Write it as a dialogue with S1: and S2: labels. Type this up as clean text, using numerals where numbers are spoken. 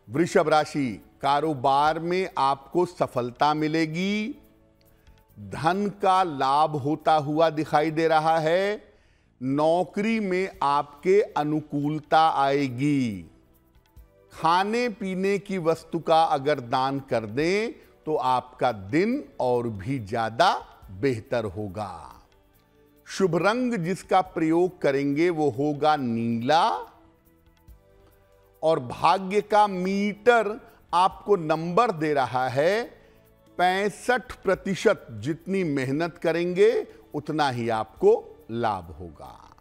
S1: वृषभ राशि, कारोबार में आपको सफलता मिलेगी। धन का लाभ होता हुआ दिखाई दे रहा है। नौकरी में आपके अनुकूलता आएगी। खाने पीने की वस्तु का अगर दान कर दें तो आपका दिन और भी ज्यादा बेहतर होगा। शुभ रंग जिसका प्रयोग करेंगे वो होगा नीला। और भाग्य का मीटर आपको नंबर दे रहा है 65%। जितनी मेहनत करेंगे उतना ही आपको लाभ होगा।